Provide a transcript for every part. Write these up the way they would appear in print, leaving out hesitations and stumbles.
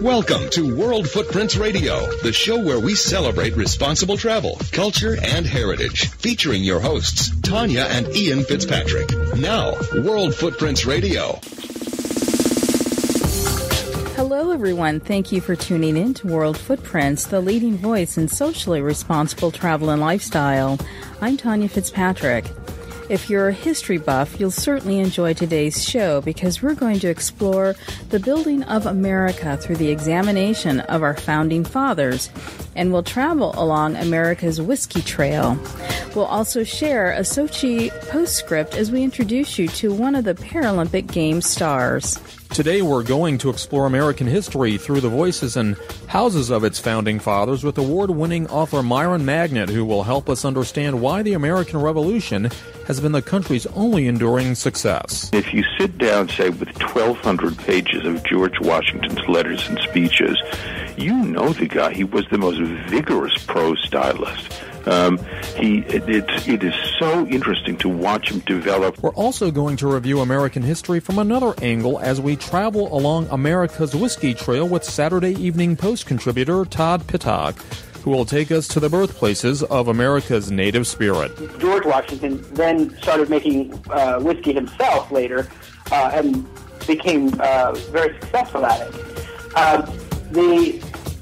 Welcome to World Footprints Radio, the show where we celebrate responsible travel, culture, and heritage. Featuring your hosts, Tanya and Ian Fitzpatrick. Now, World Footprints Radio. Hello, everyone. Thank you for tuning in to World Footprints, the leading voice in socially responsible travel and lifestyle. I'm Tanya Fitzpatrick. If you're a history buff, you'll certainly enjoy today's show because we're going to explore the building of America through the examination of our founding fathers, and we'll travel along America's Whiskey Trail. We'll also share a Sochi postscript as we introduce you to one of the Paralympic Games stars. Today we're going to explore American history through the voices and houses of its founding fathers with award-winning author Myron Magnet, who will help us understand why the American Revolution has been the country's only enduring success. If you sit down, say, with 1,200 pages of George Washington's letters and speeches, you know the guy. He was the most vigorous prose stylist. It is so interesting to watch him develop. We're also going to review American history from another angle as we travel along America's Whiskey Trail with Saturday Evening Post contributor Todd Pitock, who will take us to the birthplaces of America's native spirit. George Washington then started making whiskey himself later and became very successful at it. The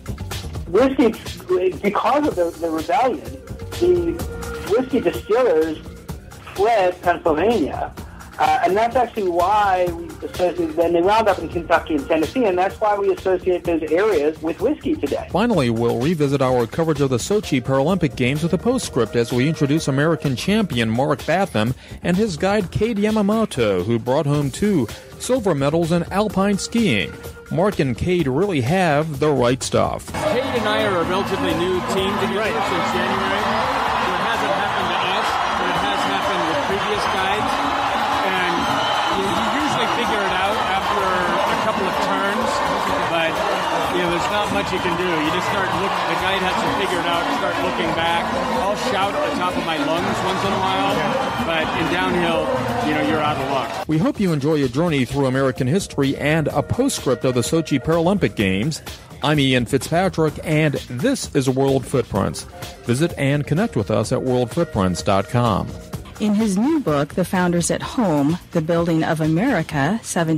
whiskey, because of the rebellion, the whiskey distillers fled Pennsylvania, and that's actually why we associate. Then they wound up in Kentucky and Tennessee, and that's why we associate those areas with whiskey today. Finally, we'll revisit our coverage of the Sochi Paralympic Games with a postscript as we introduce American champion Mark Bathum and his guide Cade Yamamoto, who brought home 2 silver medals in Alpine skiing. Mark and Cade really have the right stuff. Cade and I are a relatively new team together since January. So it hasn't happened to us, but it has happened with previous guides. And you usually figure it out after a couple of turns, but there's not much you can do. You just start looking. The guide has to figure it out and start looking back. I'll shout at the top of my lungs once in a while, but in downhill, you're out of luck. We hope you enjoy a journey through American history and a postscript of the Sochi Paralympic Games. I'm Ian Fitzpatrick, and this is World Footprints. Visit and connect with us at worldfootprints.com. In his new book, The Founders at Home, The Building of America,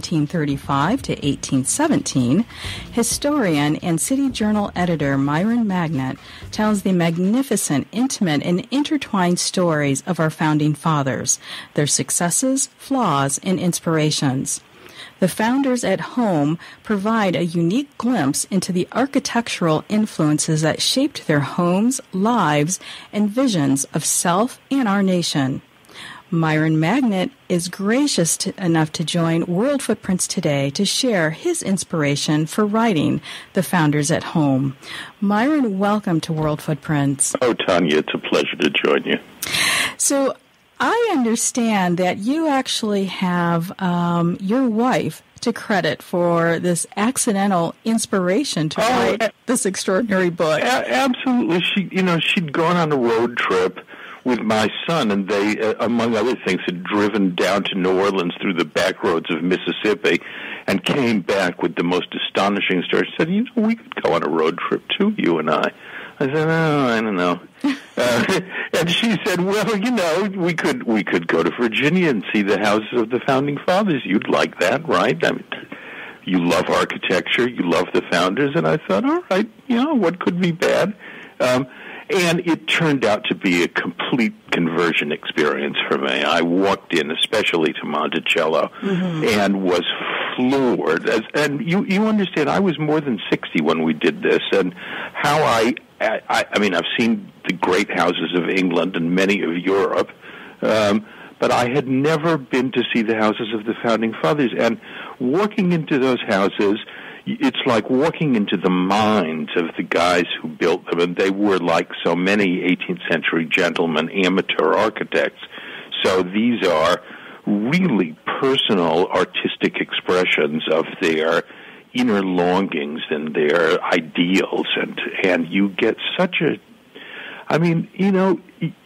1735 to 1817, historian and City Journal editor Myron Magnet tells the magnificent, intimate, and intertwined stories of our founding fathers, their successes, flaws, and inspirations. The Founders at Home provide a unique glimpse into the architectural influences that shaped their homes, lives, and visions of self and our nation. Myron Magnet is gracious enough to join World Footprints today to share his inspiration for writing The Founders at Home. Myron, welcome to World Footprints. Oh, Tanya, it's a pleasure to join you. So, I understand that you actually have your wife to credit for this accidental inspiration to write this extraordinary book. Absolutely. She'd gone on a road trip with my son, and they, among other things, had driven down to New Orleans through the back roads of Mississippi and came back with the most astonishing story. She said, we could go on a road trip too, you and I. I said, I don't know. And she said, well, we could go to Virginia and see the houses of the founding fathers. You'd like that, right? I mean, you love architecture, you love the founders. And I thought, all right, what could be bad? And it turned out to be a complete conversion experience for me. I walked in, especially to Monticello, and was floored. And you understand, I was more than 60 when we did this, and how I mean, I've seen the great houses of England and many of Europe, but I had never been to see the houses of the Founding Fathers. And walking into those houses, it's like walking into the minds of the guys who built them, and they were like so many 18th century gentlemen, amateur architects. So these are really personal artistic expressions of their inner longings and their ideals, and you get such a, I mean, you know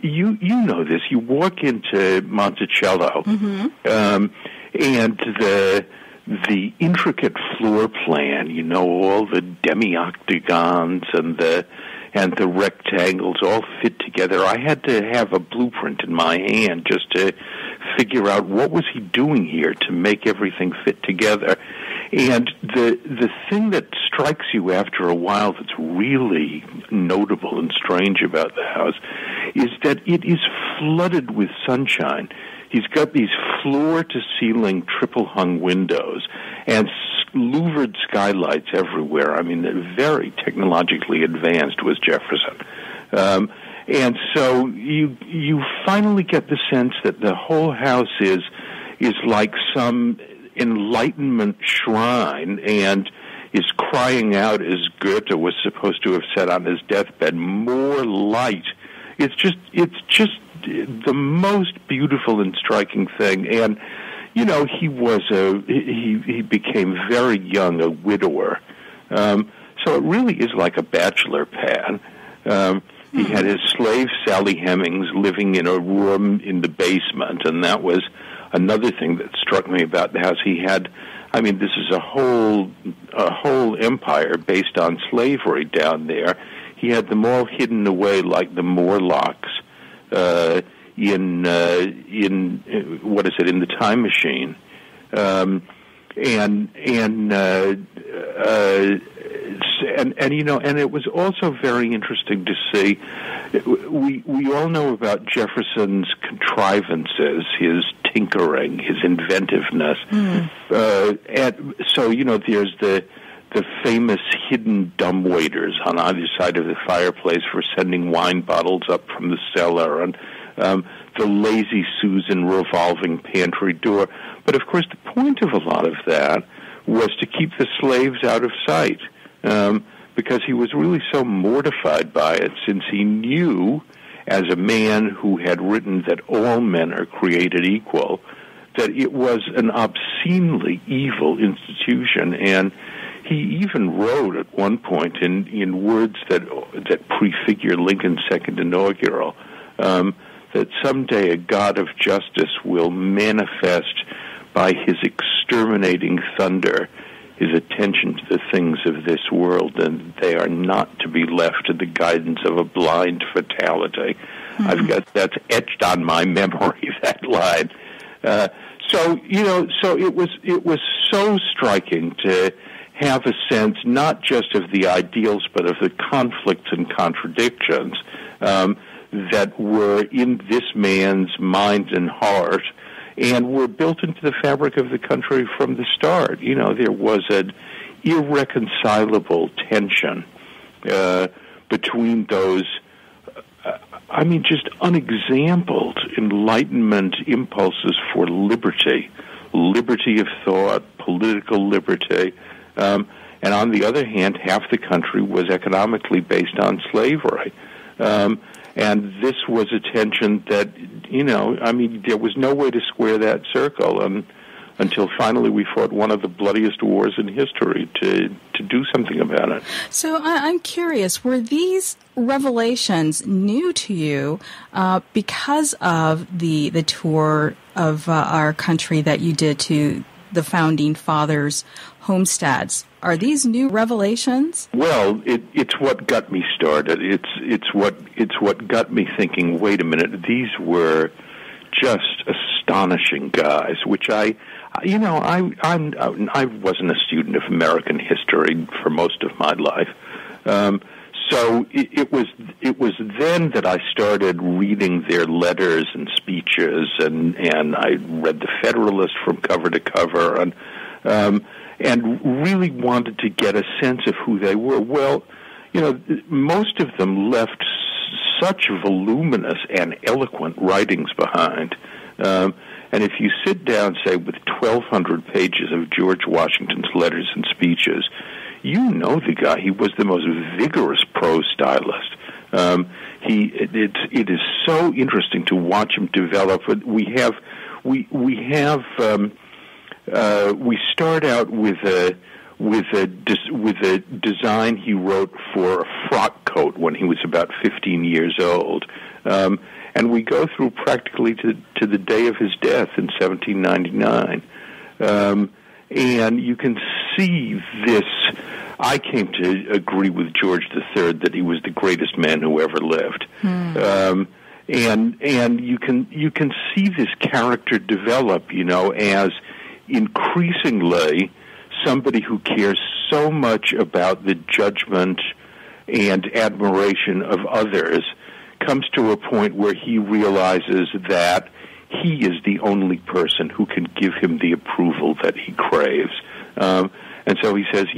this. You walk into Monticello, and the intricate floor plan, all the demi-octagons and the rectangles all fit together. I had to have a blueprint in my hand just to figure out what was he doing here to make everything fit together. And the thing that strikes you after a while that's really notable and strange about the house is that it is flooded with sunshine. He's got these floor-to-ceiling triple-hung windows and louvered skylights everywhere. I mean, very technologically advanced was Jefferson. And so you finally get the sense that the whole house is like some Enlightenment shrine and is crying out, as Goethe was supposed to have said on his deathbed, more light. It's just the most beautiful and striking thing. And he became very young a widower. So it really is like a bachelor pad. He had his slave Sally Hemings living in a room in the basement, and that was another thing that struck me about the house. He had, this is a whole empire based on slavery down there. He had them all hidden away like the Morlocks in the Time Machine, and it was also very interesting to see. We all know about Jefferson's contrivances, his tinkering, his inventiveness, and so there's the famous hidden dumbwaiters on either side of the fireplace for sending wine bottles up from the cellar, and the lazy Susan revolving pantry door. But of course, the point of a lot of that was to keep the slaves out of sight, because he was really so mortified by it, since he knew, as a man who had written that all men are created equal, that it was an obscenely evil institution. And he even wrote at one point in words that prefigure Lincoln's second inaugural, that someday a God of justice will manifest by his exterminating thunder his attention to the things of this world, and they are not to be left to the guidance of a blind fatality. That's etched on my memory, that line. So it was so striking to have a sense not just of the ideals, but of the conflicts and contradictions that were in this man's mind and heart, and were built into the fabric of the country from the start. There was an irreconcilable tension between those, just unexampled Enlightenment impulses for liberty of thought, political liberty, and on the other hand, half the country was economically based on slavery. And this was a tension that, there was no way to square that circle until finally we fought one of the bloodiest wars in history to do something about it. So I'm curious, were these revelations new to you because of the tour of our country that you did to the founding fathers' homesteads? Are these new revelations? Well, it's what got me started. It's what got me thinking, wait a minute, these were just astonishing guys, which I wasn't a student of American history for most of my life. So it was then that I started reading their letters and speeches, and I read the Federalist from cover to cover, and really wanted to get a sense of who they were. Well, most of them left such voluminous and eloquent writings behind. And if you sit down, say, with 1,200 pages of George Washington's letters and speeches, the guy. He was the most vigorous prose stylist. It is so interesting to watch him develop. We start out with a design he wrote for a frock coat when he was about 15 years old, and we go through practically to the day of his death in 1799. And you can see this. I came to agree with George III that he was the greatest man who ever lived. And you can see this character develop, as increasingly somebody who cares so much about the judgment and admiration of others comes to a point where he realizes that he is the only person who can give him the approval that he craves. And so he says,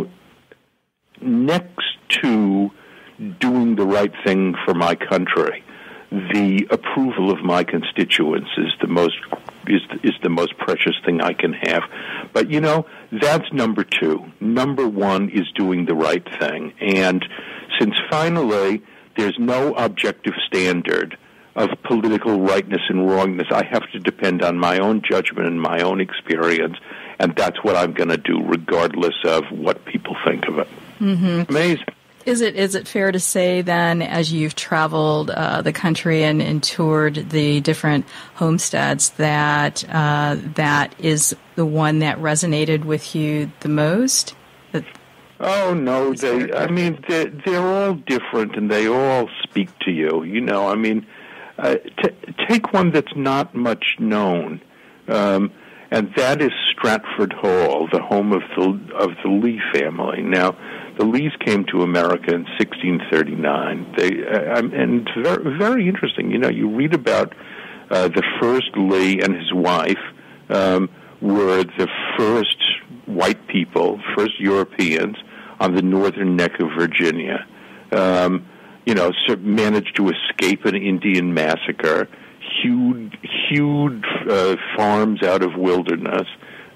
next to doing the right thing for my country, the approval of my constituents is the most precious thing I can have. But that's number two. Number one is doing the right thing. And since finally there's no objective standard of political rightness and wrongness, I have to depend on my own judgment and my own experience, and that's what I'm going to do regardless of what people think of it. Mm-hmm. Amazing. Is it fair to say then, as you've traveled the country and toured the different homesteads, that that is the one that resonated with you the most? Oh no, they're all different and they all speak to you. Take one that's not much known, and that is Stratford Hall, the home of the Lee family. Now, the Lees came to America in 1639. And it's very, very interesting. You read about the first Lee and his wife were the first white people, first Europeans on the northern neck of Virginia. Managed to escape an Indian massacre, hewed farms out of wilderness,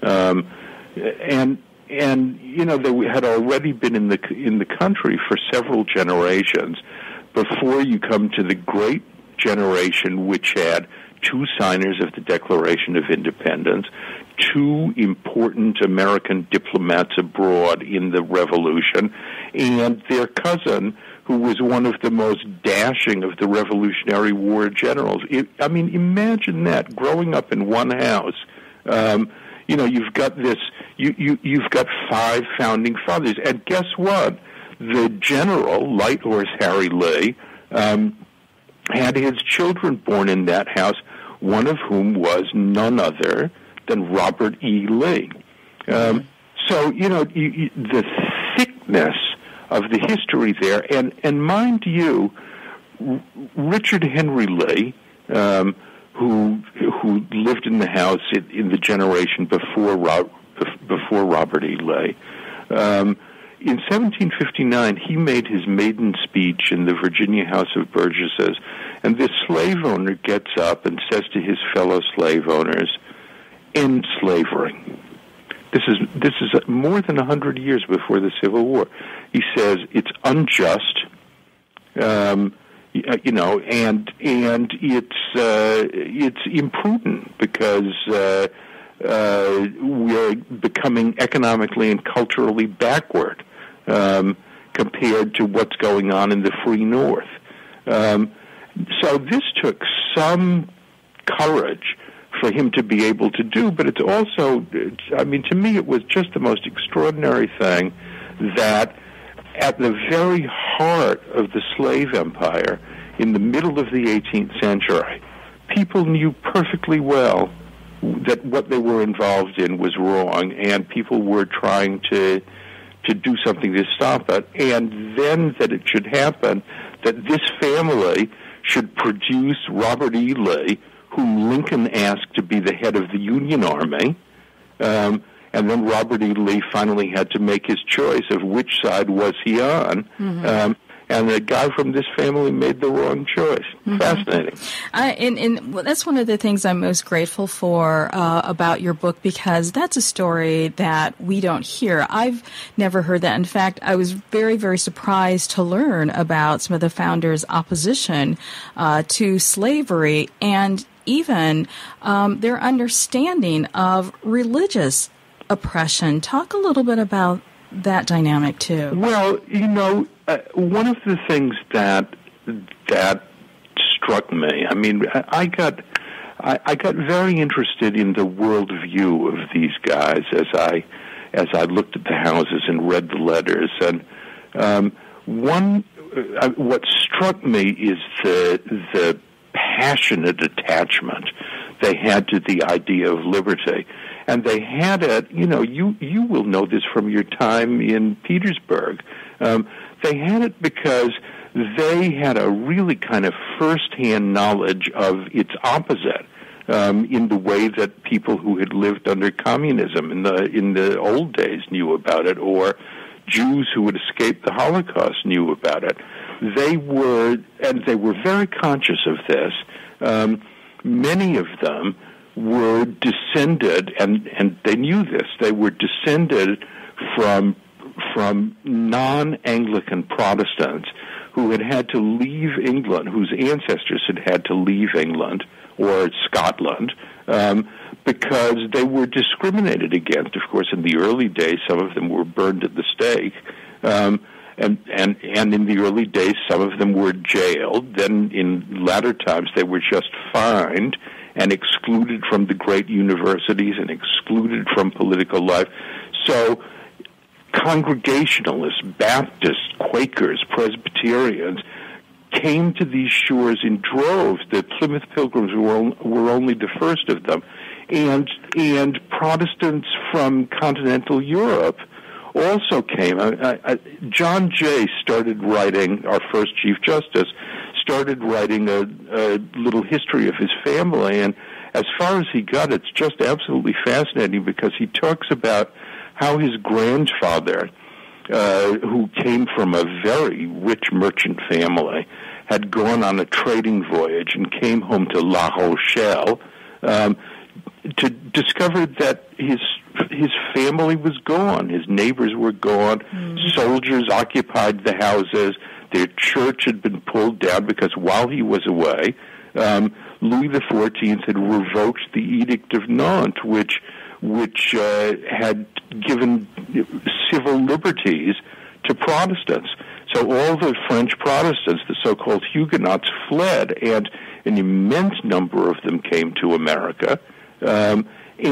they had already been in the country for several generations before you come to the great generation which had two signers of the Declaration of Independence, two important American diplomats abroad in the Revolution, and their cousin, who was one of the most dashing of the Revolutionary War generals. Imagine that, growing up in one house. You've got this. You've got five founding fathers, and guess what? The general, Light Horse Harry Lee, had his children born in that house. One of whom was none other than Robert E. Lee. The thickness of the history there, and mind you, Richard Henry Lee, who lived in the house in the generation before Robert E. Lee. In 1759, he made his maiden speech in the Virginia House of Burgesses, and this slave owner gets up and says to his fellow slave owners, "End slavery." This is more than 100 years before the Civil War. He says it's unjust, and it's imprudent because we're becoming economically and culturally backward compared to what's going on in the free North. So this took some courage for him to be able to do, but it's also, to me, it was just the most extraordinary thing that at the very heart of the slave empire, in the middle of the 18th century, people knew perfectly well that what they were involved in was wrong, and people were trying to do something to stop it, and then that it should happen, that this family should produce Robert E. Lee, whom Lincoln asked to be the head of the Union Army, and then Robert E. Lee finally had to make his choice of which side was he on. Mm-hmm. And the guy from this family made the wrong choice. Mm-hmm. Fascinating. And that's one of the things I'm most grateful for about your book, because that's a story that we don't hear. I've never heard that. In fact, I was very, very surprised to learn about some of the founders' opposition to slavery and even their understanding of religious oppression. Talk a little bit about that dynamic, too. Well, one of the things that struck me, I I got very interested in the worldview of these guys as I looked at the houses and read the letters. And what struck me is the passionate attachment they had to the idea of liberty. And they had it, you will know this from your time in Petersburg. They had it because they had a really kind of first-hand knowledge of its opposite in the way that people who had lived under communism in the old days knew about it, or Jews who had escaped the Holocaust knew about it. They were very conscious of this. Many of them were descended, and they knew this, they were descended from non-Anglican Protestants who had to leave England, whose ancestors had to leave England or Scotland, because they were discriminated against. Of course, in the early days, some of them were burned at the stake, and in the early days, some of them were jailed. Then, in latter times, they were just fined and excluded from the great universities and excluded from political life. So, Congregationalists, Baptists, Quakers, Presbyterians came to these shores in droves. The Plymouth Pilgrims were only the first of them. And Protestants from continental Europe also came. John Jay started writing, our first Chief Justice, started writing a little history of his family, and as far as he got, it's just absolutely fascinating because he talks about how his grandfather, who came from a very rich merchant family, had gone on a trading voyage and came home to La Rochelle to discover that his family was gone. His neighbors were gone. Soldiers occupied the houses. Their church had been pulled down because while he was away, Louis XIV had revoked the Edict of Nantes, which had given civil liberties to Protestants. So all the French Protestants, the so-called Huguenots, fled, and an immense number of them came to America, and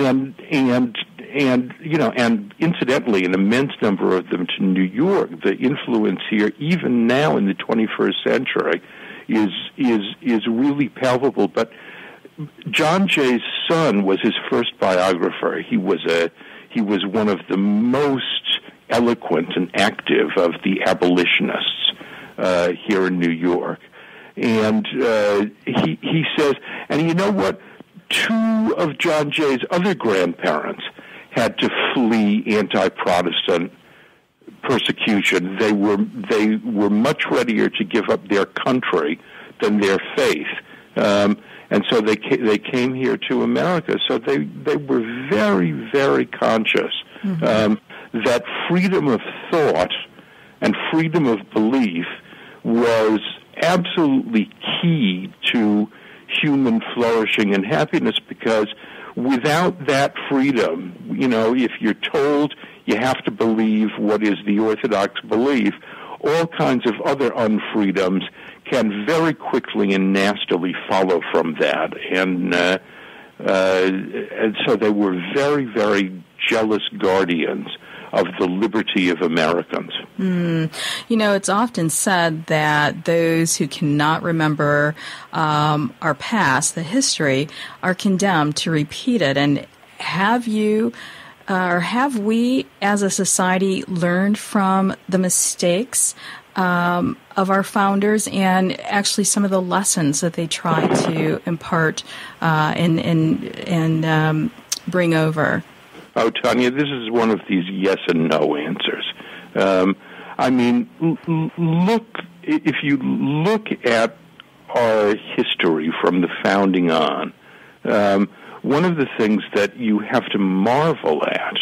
incidentally, an immense number of them to New York. The influence here, even now in the 21st century, is really palpable. But John Jay's son was his first biographer. He was one of the most eloquent and active of the abolitionists here in New York. And he says, and you know what? Two of John Jay's other grandparents had to flee anti-Protestant persecution. They were much readier to give up their country than their faith. And so they came here to America. So they were very, very conscious that freedom of thought and freedom of belief was absolutely key to human flourishing and happiness, because without that freedom, if you're told you have to believe what is the orthodox belief, all kinds of other unfreedoms can very quickly and nastily follow from that. And so they were very, very jealous guardians of the liberty of Americans. It's often said that those who cannot remember our past, the history, are condemned to repeat it. And have you, or have we as a society learned from the mistakes of our founders and actually some of the lessons that they tried to impart and bring over? Oh, Tanya, this is one of these yes and no answers. If you look at our history from the founding on, one of the things that you have to marvel at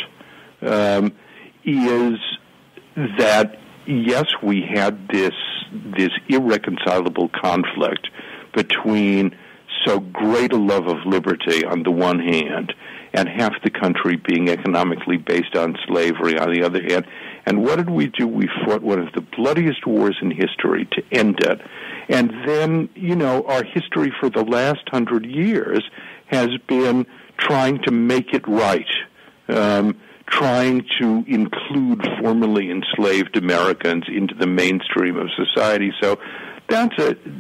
is that, yes, we had this irreconcilable conflict between so great a love of liberty on the one hand and half the country being economically based on slavery on the other hand. And what did we do? We fought one of the bloodiest wars in history to end it. And then, our history for the last 100 years has been trying to make it right, trying to include formerly enslaved Americans into the mainstream of society. So that's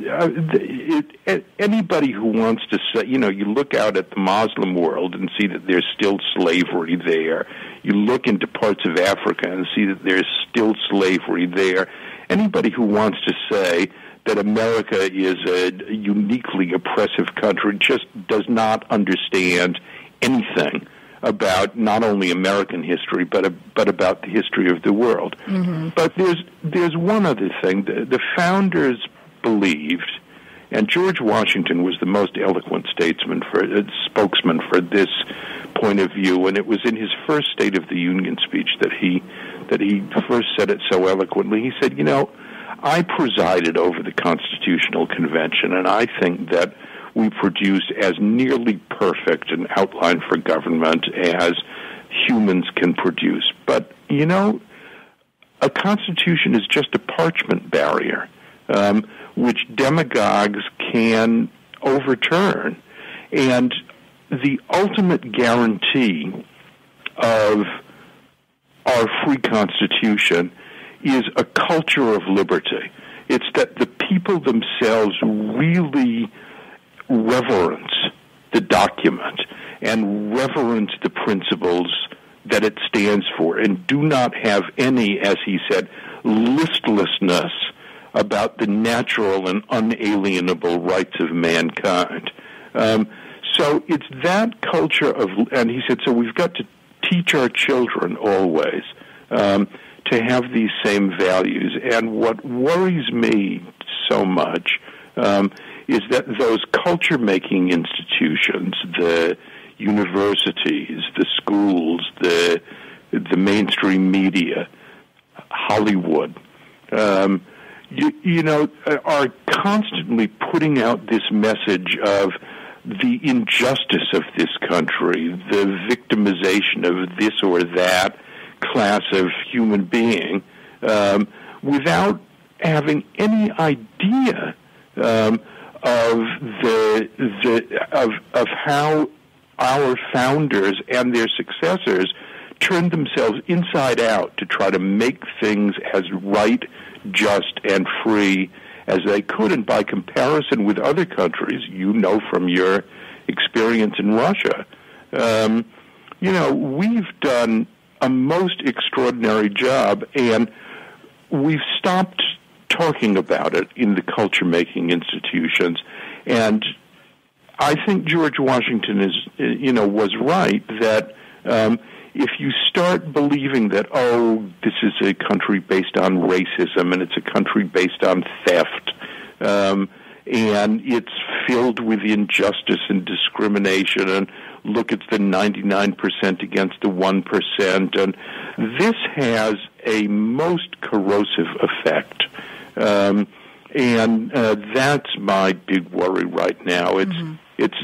anybody who wants to say, you look out at the Muslim world and see that there's still slavery there. You look into parts of Africa and see that there's still slavery there. Anybody who wants to say that America is a uniquely oppressive country just does not understand anything about not only American history, but about the history of the world. Mm-hmm. But there's one other thing. The founders believed, and George Washington was the most eloquent spokesman for this point of view, and it was in his first State of the Union speech that he first said it so eloquently. He said, I presided over the Constitutional Convention, and I think that we produced as nearly perfect an outline for government as humans can produce. But, a constitution is just a parchment barrier, which demagogues can overturn. And the ultimate guarantee of our free constitution is a culture of liberty. It's that the people themselves really reverence the document and reverence the principles that it stands for, and do not have any, as he said, listlessness about the natural and unalienable rights of mankind. So it's that culture of, and he said, so we've got to teach our children always to have these same values. And what worries me so much is that those culture-making institutions, the universities, the schools, the mainstream media, Hollywood, are constantly putting out this message of the injustice of this country, the victimization of this or that class of human being, without having any idea of how our founders and their successors turned themselves inside out to try to make things as right, just, and free as they could. And by comparison with other countries, from your experience in Russia, we've done a most extraordinary job, and we've stopped talking about it in the culture-making institutions. And I think George Washington was right that if you start believing that, this is a country based on racism and it's a country based on theft, and it's filled with injustice and discrimination, and look, it's the 99% against the 1%, and this has a most corrosive effect. And that's my big worry right now. It's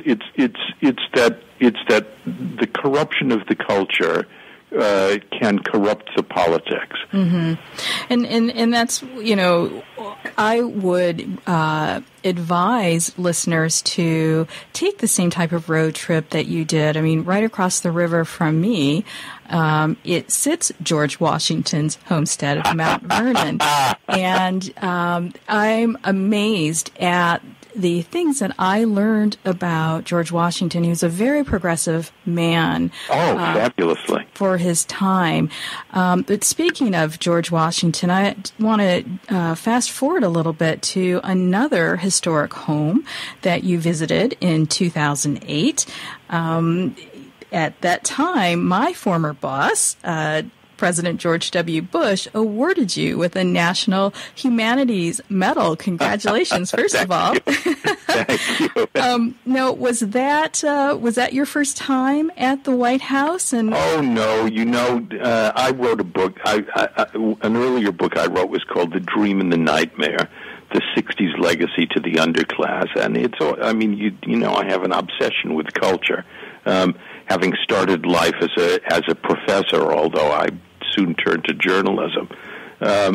that the corruption of the culture can corrupt the politics. Mm-hmm. And that's, I would advise listeners to take the same type of road trip that you did. I mean, right across the river from me, it sits George Washington's homestead of Mount Vernon. And I'm amazed at the things that I learned about George Washington. He was a very progressive man. Fabulously. For his time. But speaking of George Washington, I want to fast forward a little bit to another historic home that you visited in 2008. At that time, my former boss, President George W. Bush, awarded you with a National Humanities Medal. Congratulations, first of all. Thank you. Now, was that your first time at the White House? And no, I wrote a book. An earlier book I wrote was called "The Dream and the Nightmare: The '60s Legacy to the Underclass," and I have an obsession with culture. Having started life as a professor, although I soon turned to journalism, so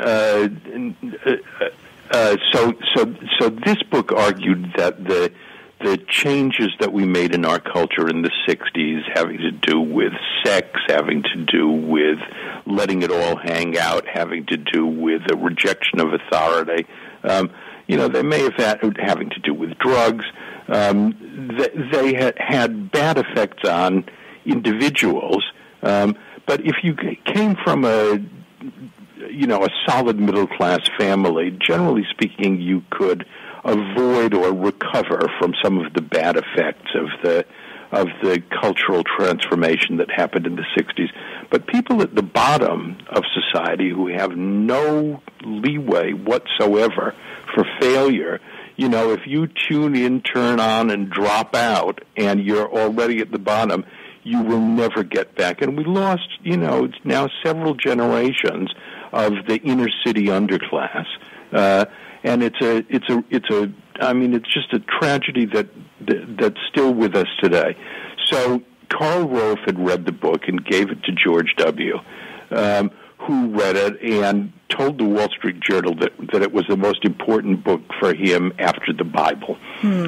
this book argued that the changes that we made in our culture in the 60s, having to do with sex, having to do with letting it all hang out, having to do with a rejection of authority. They may have having to do with drugs. They had bad effects on individuals. But if you came from a solid middle-class family, generally speaking, you could avoid or recover from some of the bad effects of the cultural transformation that happened in the 60s. But people at the bottom of society who have no leeway whatsoever for failure, if you tune in, turn on, and drop out, and you're already at the bottom, you will never get back. And we lost, it's now several generations of the inner city underclass. And it's just a tragedy that's still with us today. So Karl Rove had read the book and gave it to George W., who read it and told the Wall Street Journal that it was the most important book for him after the Bible.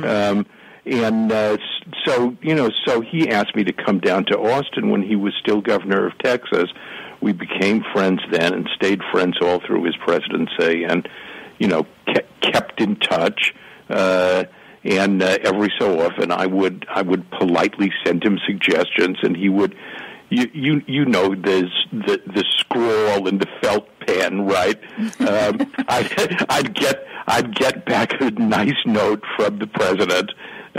So he asked me to come down to Austin when he was still governor of Texas. We became friends then and stayed friends all through his presidency, and kept in touch. And every so often, I would politely send him suggestions, and he would, there's the scroll and the felt pen, right? I'd get back a nice note from the president.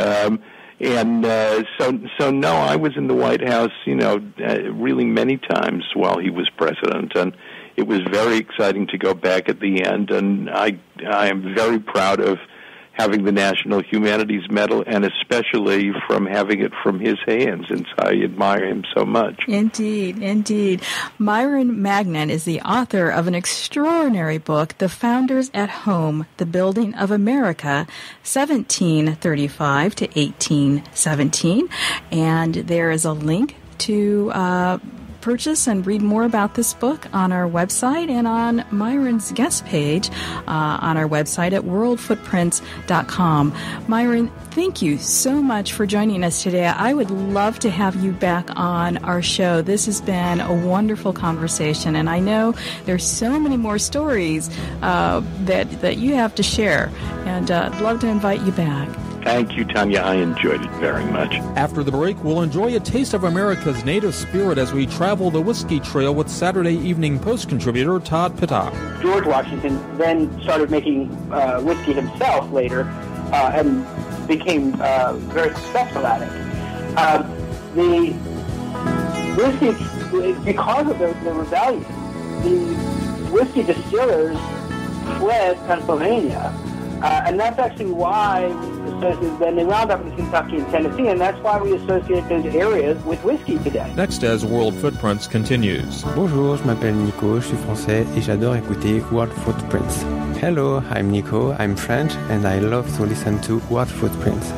So no, I was in the White House, really many times while he was president, and it was very exciting to go back at the end, and I am very proud of having the National Humanities Medal, and especially from having it from his hands, since I admire him so much. Indeed, indeed. Myron Magnet is the author of an extraordinary book, The Founders at Home, The Building of America, 1735 to 1817. And there is a link to purchase and read more about this book on our website and on Myron's guest page on our website at worldfootprints.com. Myron, thank you so much for joining us today. I would love to have you back on our show. This has been a wonderful conversation, and I know there's so many more stories that you have to share, and I'd love to invite you back. Thank you, Tanya. I enjoyed it very much. After the break, we'll enjoy a taste of America's native spirit as we travel the Whiskey Trail with Saturday Evening Post contributor Todd Pitock. George Washington then started making whiskey himself later and became very successful at it. The whiskey, because of the rebellion, the whiskey distillers fled Pennsylvania. And that's actually why then they wound up in Kentucky and Tennessee, and that's why we associate those areas with whiskey today. Next, as World Footprints continues. Bonjour, je m'appelle Nico, je suis français et j'adore écouter World Footprints. Hello, I'm Nico, I'm French, and I love to listen to World Footprints.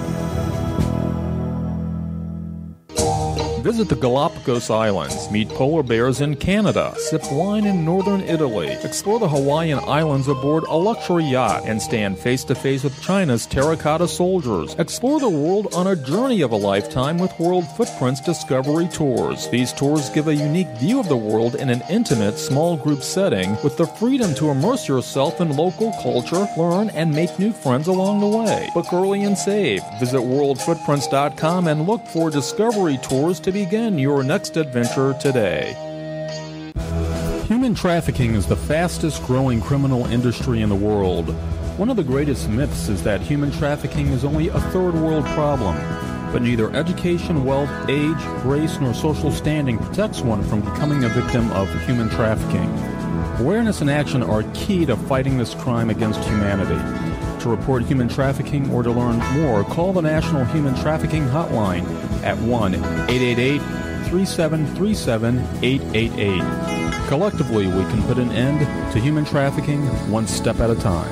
Visit the Galapagos Islands, meet polar bears in Canada, sip wine in northern Italy, explore the Hawaiian Islands aboard a luxury yacht, and stand face-to-face with China's terracotta soldiers. Explore the world on a journey of a lifetime with World Footprints Discovery Tours. These tours give a unique view of the world in an intimate, small group setting with the freedom to immerse yourself in local culture, learn, and make new friends along the way. Book early and save. Visit worldfootprints.com and look for Discovery Tours to begin your next adventure today. Human trafficking is the fastest growing criminal industry in the world. One of the greatest myths is that human trafficking is only a third world problem, but neither education, wealth, age, race, nor social standing protects one from becoming a victim of human trafficking. Awareness and action are key to fighting this crime against humanity. To report human trafficking or to learn more, call the National Human Trafficking Hotline at 1-888-3737-888. Collectively, we can put an end to human trafficking one step at a time.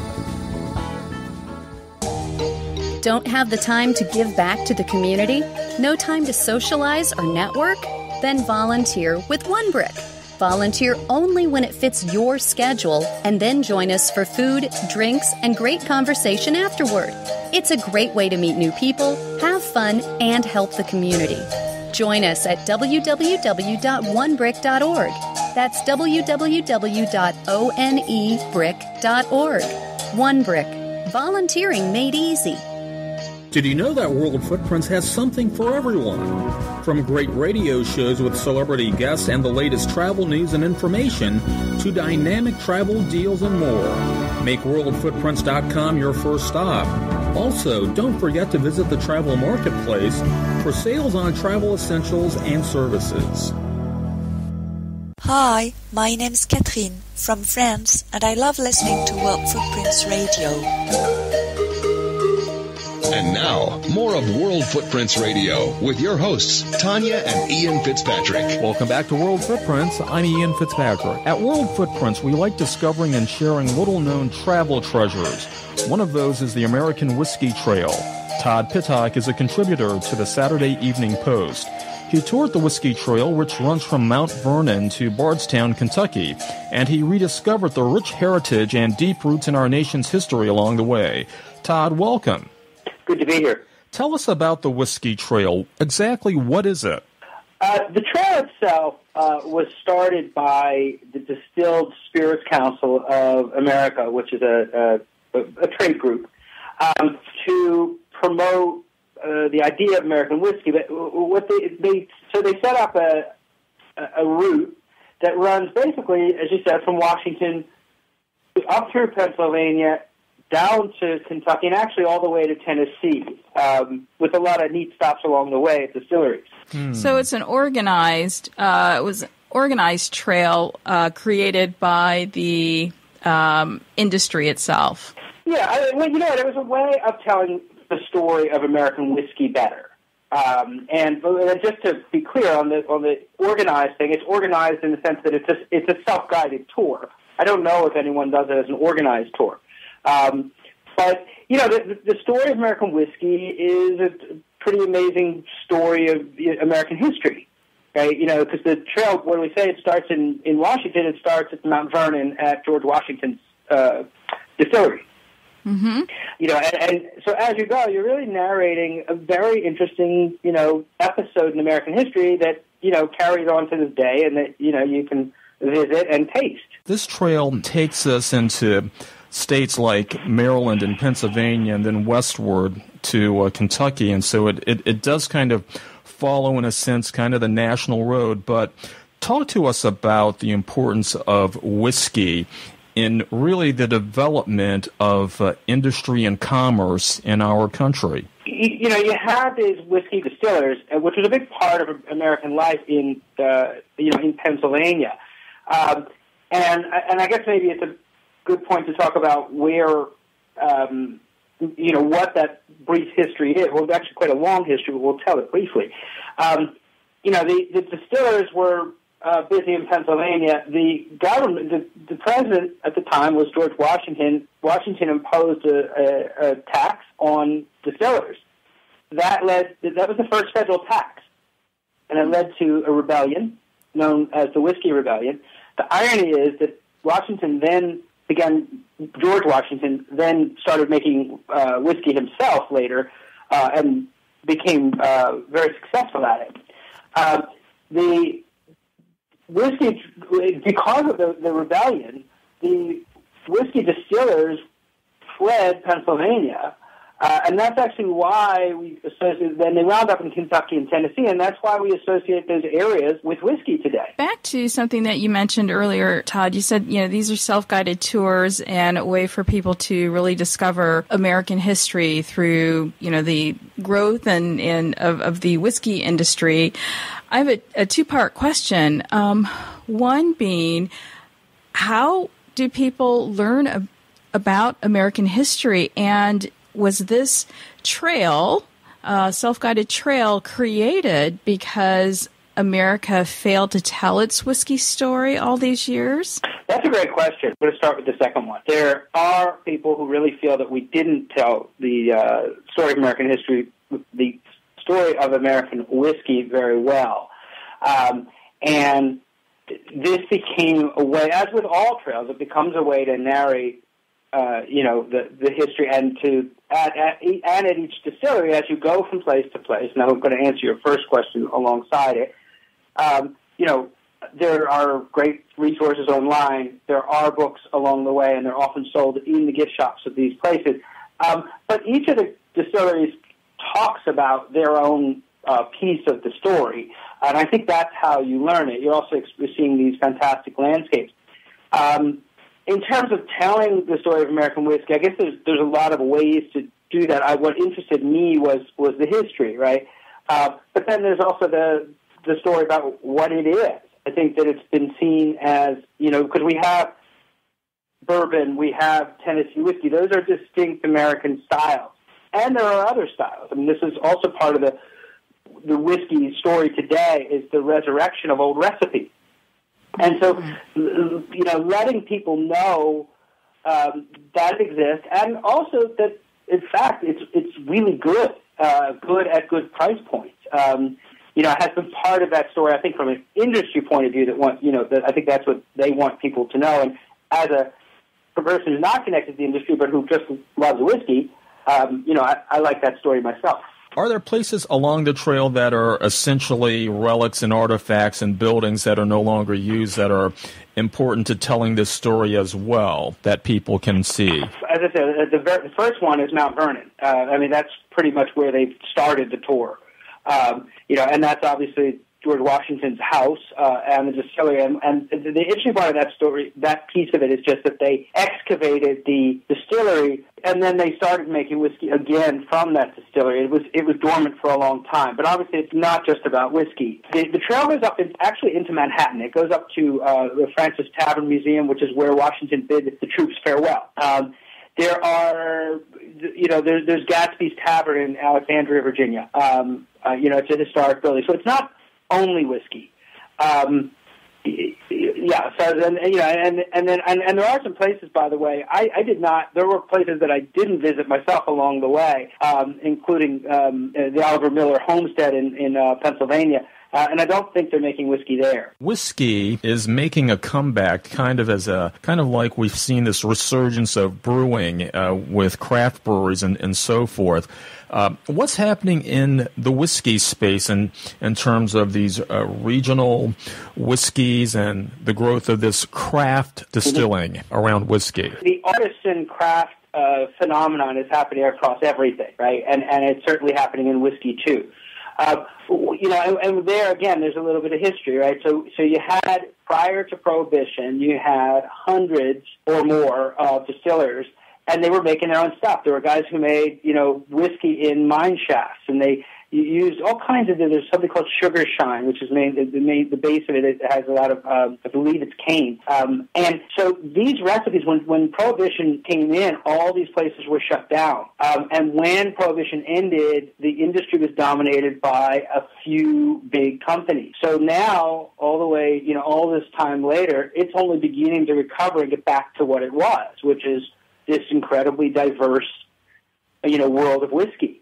Don't have the time to give back to the community? No time to socialize or network? Then volunteer with One Brick. Volunteer only when it fits your schedule, and then join us for food, drinks, and great conversation afterward. It's a great way to meet new people, have fun, and help the community. Join us at www.onebrick.org. That's www.onebrick.org. One Brick. Volunteering made easy. Did you know that World Footprints has something for everyone? From great radio shows with celebrity guests and the latest travel news and information to dynamic travel deals and more. Make worldfootprints.com your first stop. Also, don't forget to visit the travel marketplace for sales on travel essentials and services. Hi, my name is Catherine from France, and I love listening to World Footprints Radio. And now, more of World Footprints Radio with your hosts, Tanya and Ian Fitzpatrick. Welcome back to World Footprints. I'm Ian Fitzpatrick. At World Footprints, we like discovering and sharing little-known travel treasures. One of those is the American Whiskey Trail. Todd Pitock is a contributor to the Saturday Evening Post. He toured the Whiskey Trail, which runs from Mount Vernon to Bardstown, Kentucky, and he rediscovered the rich heritage and deep roots in our nation's history along the way. Todd, welcome. Good to be here. Tell us about the Whiskey Trail. Exactly what is it? The trail itself was started by the Distilled Spirits Council of America, which is a trade group, to promote the idea of American whiskey. But what they set up a route that runs basically, as you said, from Washington up through Pennsylvania, down to Kentucky, and actually all the way to Tennessee, with a lot of neat stops along the way at distilleries. So it's an organized trail created by the industry itself. Yeah, you know what? It was a way of telling the story of American whiskey better. And just to be clear on the organized thing, it's organized in the sense that it's a self-guided tour. I don't know if anyone does it as an organized tour. But, you know, the story of American whiskey is a pretty amazing story of American history, right? You know, because the trail, when we say it starts in Washington, it starts at Mount Vernon at George Washington's distillery. Mm-hmm. You know, and so as you go, you're really narrating a very interesting, you know, episode in American history that, you know, carries on to this day and that, you know, you can visit and taste. This trail takes us into states like Maryland and Pennsylvania and then westward to Kentucky, and so it does kind of follow, in a sense, kind of the national road. But talk to us about the importance of whiskey in really the development of industry and commerce in our country. You know, you have these whiskey distillers, which was a big part of American life in Pennsylvania, and I guess maybe it's a good point to talk about where, you know, what that brief history is. Well, it's actually quite a long history, but we'll tell it briefly. You know, the distillers were busy in Pennsylvania. The government, the president at the time was George Washington. Washington imposed a tax on distillers. That was the first federal tax, and it led to a rebellion known as the Whiskey Rebellion. The irony is that George Washington then started making whiskey himself later and became very successful at it. The whiskey, because of the rebellion, the whiskey distillers fled Pennsylvania, and that's actually why we associate. Then they wound up in Kentucky and Tennessee, and that's why we associate those areas with whiskey today. Back to something that you mentioned earlier, Todd. You said, you know, these are self-guided tours and a way for people to really discover American history through, you know, the growth of the whiskey industry. I have a two-part question. One being, how do people learn about American history, and was this trail, self-guided trail, created because America failed to tell its whiskey story all these years? That's a great question. I'm going to start with the second one. There are people who really feel that we didn't tell the story of American history, the story of American whiskey very well. And this became a way, as with all trails, it becomes a way to narrate, the history and to at each distillery as you go from place to place. Now, I'm going to answer your first question alongside it. There are great resources online. There are books along the way, and they're often sold in the gift shops of these places. But each of the distilleries talks about their own piece of the story, and I think that's how you learn it. You're also seeing these fantastic landscapes. In terms of telling the story of American whiskey, I guess there's a lot of ways to do that. What interested me was the history, right? But then there's also the story about what it is. I think that it's been seen as, because we have bourbon, we have Tennessee whiskey. Those are distinct American styles. And there are other styles. I mean, this is also part of the whiskey story today is the resurrection of old recipes. And so, letting people know that it exists, and also that, in fact, it's really good at good price points. It has been part of that story, I think, from an industry point of view I think that's what they want people to know. And as a person who's not connected to the industry but who just loves whiskey, I like that story myself. Are there places along the trail that are essentially relics and artifacts and buildings that are no longer used that are important to telling this story as well that people can see? As I said, the first one is Mount Vernon. That's pretty much where they started the tour. And that's obviously George Washington's house and the distillery. And the interesting part of that story, that piece of it, is just that they excavated the distillery and then they started making whiskey again from that distillery. It was dormant for a long time. But obviously it's not just about whiskey. The trail goes up into Manhattan. It goes up to the Francis Tavern Museum, which is where Washington bid the troops farewell. There are, there's Gatsby's Tavern in Alexandria, Virginia. It's a historic building. So it's not only whiskey. So and there are some places, by the way, there were places that I didn't visit myself along the way, including the Oliver Miller Homestead in Pennsylvania. And I don't think they're making whiskey there. Whiskey is making a comeback, kind of like we've seen this resurgence of brewing with craft breweries and so forth. What's happening in the whiskey space in terms of these regional whiskeys and the growth of this craft distilling around whiskey? The artisan craft phenomenon is happening across everything, right? And it's certainly happening in whiskey too. And there again, there's a little bit of history, right? So you had, prior to Prohibition, you had hundreds or more of distillers, and they were making their own stuff. There were guys who made, whiskey in mine shafts, and they used all kinds of. There's something called sugar shine, which is the base of it has a lot of, I believe it's cane. And so these recipes, when Prohibition came in, all these places were shut down. And when Prohibition ended, the industry was dominated by a few big companies. So now, all the way, all this time later, it's only beginning to recover and get back to what it was, which is this incredibly diverse, world of whiskey.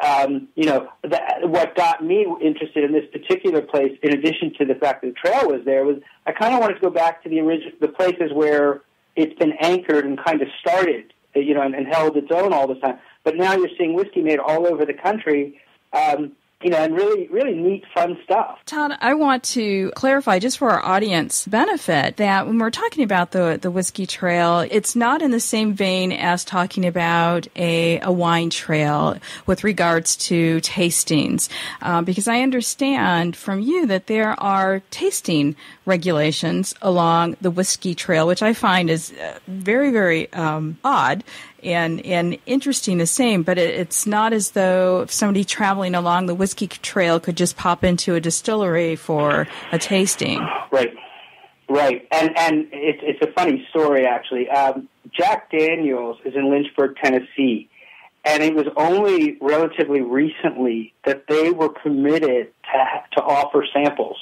What got me interested in this particular place, in addition to the fact that the trail was there, was I kind of wanted to go back to the places where it's been anchored and kind of started, and held its own all this time. But now you're seeing whiskey made all over the country, and really, really neat, fun stuff. Todd, I want to clarify, just for our audience benefit, that when we're talking about the whiskey trail, it's not in the same vein as talking about a wine trail with regards to tastings, because I understand from you that there are tasting regulations along the whiskey trail, which I find is very, very odd and interesting the same, but it's not as though somebody traveling along the whiskey trail could just pop into a distillery for a tasting. Right. And it's a funny story, actually. Jack Daniels is in Lynchburg, Tennessee, and it was only relatively recently that they were permitted to offer samples.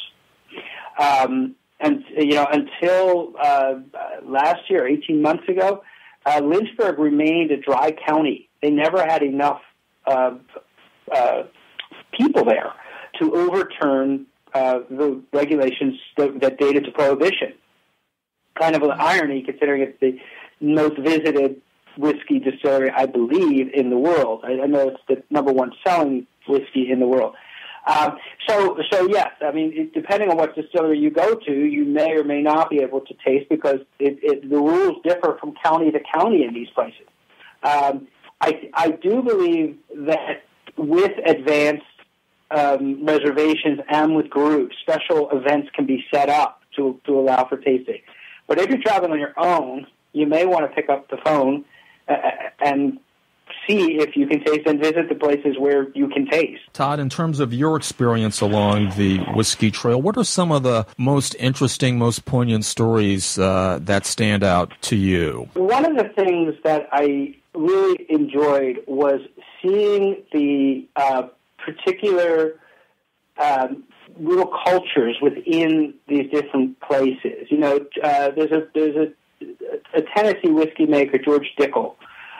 Until last year, 18 months ago, Lynchburg remained a dry county. They never had enough people there to overturn the regulations that dated to Prohibition. Kind of an irony, considering it's the most visited whiskey distillery, I believe, in the world. I know it's the number one selling whiskey in the world. So yes, I mean, depending on what distillery you go to, you may or may not be able to taste because the rules differ from county to county in these places. I do believe that with advanced reservations and with groups, special events can be set up to allow for tasting. But if you're traveling on your own, you may want to pick up the phone and see if you can taste and visit the places where you can taste. Todd, in terms of your experience along the whiskey trail, what are some of the most interesting, most poignant stories that stand out to you? One of the things that I really enjoyed was seeing the particular little cultures within these different places. You know, there's a Tennessee whiskey maker, George Dickel.